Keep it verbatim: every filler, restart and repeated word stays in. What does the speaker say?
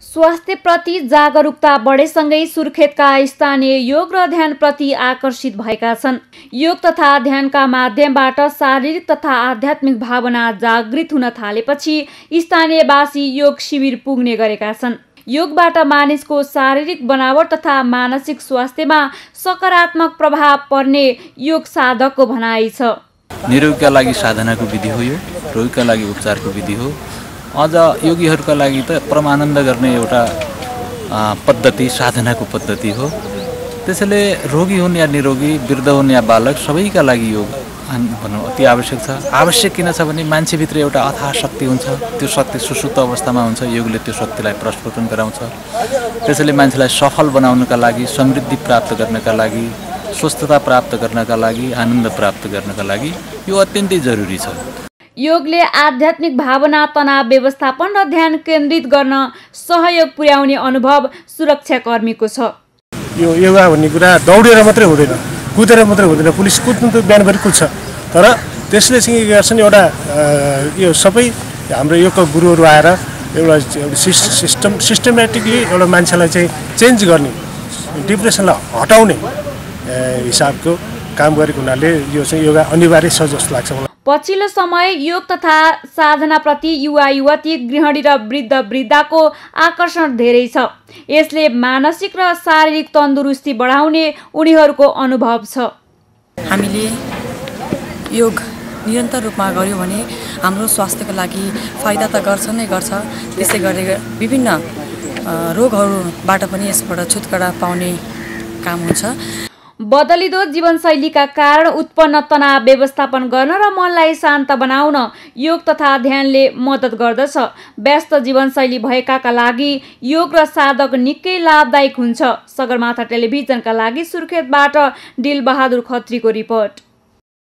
स्वास्थ्यप्रति जागरुकता बढेसँगै सुर्खेतका स्थानीय योग र ध्यानप्रति आकर्षित भएका छन्। योग तथा ध्यानका माध्यमबाट शारीरिक तथा आध्यात्मिक भावना जागृत हुन थालेपछि स्थानीयवासी योग शिविर पुग्ने गरेका छन्। योगबाट मानिसको शारीरिक बनावट तथा मानसिक स्वास्थ्यमा सकारात्मक प्रभाव पर्ने योग साधकको भनाइ छ। निरोगीका लागि साधनाको विधि हो, यो रोगीका लागि उपचारको विधि हो। अझ योगीहरूका लागि त परमानन्द गर्ने एउटा पद्धति साधनाको पद्धति हो। त्यसैले रोगी हुन् या निरोगी, वृद्ध हुन् या बालक, सबैका लागि योग भनौँ अति आवश्यक छ। आवश्यक किन छ भने मान्छेभित्र एउटा अथाह शक्ति हुन्छ, त्यो शक्ति सुसुप्त अवस्थामा हुन्छ। योगले त्यो शक्तिलाई प्रस्फुटन गराउँछ। त्यसैले मान्छेलाई सफल बनाउनका लागि, समृद्धि प्राप्त गर्नका लागि, स्वस्थता प्राप्त गर्नका लागि, आनन्द प्राप्त गर्नका लागि यो अत्यन्तै जरुरी छ। योगले आध्यात्मिक भावना, तनाव व्यवस्थापन र ध्यान केन्द्रित गर्न सहयोग पुर्याउने अनुभव सुरक्षाकर्मीको छ। यो योगा भन्ने कुरा दौडेर मात्रै हुँदैन, कुदेर मात्रै हुँदैन। पुलिस कुद्नु त बिहानभरि कुद्छ, तर त्यसले चाहिँ के गर्छन्, एउटा यो सबै हाम्रो योगका गुरुहरू आएर एउटा सिस्टम सिस्टमेटिकली एउटा मान्छेलाई चाहिँ चेन्ज गर्ने, डिप्रेसनलाई हटाउने हिसाबको काम गरेको हुनाले यो चाहिँ योगा अनिवार्य छ जस्तो लाग्छ मलाई। पछिल्लो समय योग तथा साधनाप्रति युवा युवती, गृहिणी र वृद्ध वृद्धाको आकर्षण धेरै छ। यसले मानसिक र शारीरिक तन्दुरुस्ती बढाउने उनीहरूको अनुभव छ। हामीले योग निरन्तर रूपमा गर्यौँ भने हाम्रो स्वास्थ्यको लागि फाइदा त गर्छ नै गर्छ, त्यसै गरी विभिन्न रोगहरूबाट पनि यसबाट छुटकारा पाउने काम हुन्छ। बदलिदो जीवनशैलीका कारण उत्पन्न तनाव व्यवस्थापन गर्न र मनलाई शान्त बनाउन योग तथा ध्यानले मद्दत गर्दछ। व्यस्त जीवनशैली भएकाका लागि योग र साधक निकै लाभदायक हुन्छ। सगरमाथा टेलिभिजनका लागि सुर्खेतबाट दिलबहादुर खत्रीको रिपोर्ट।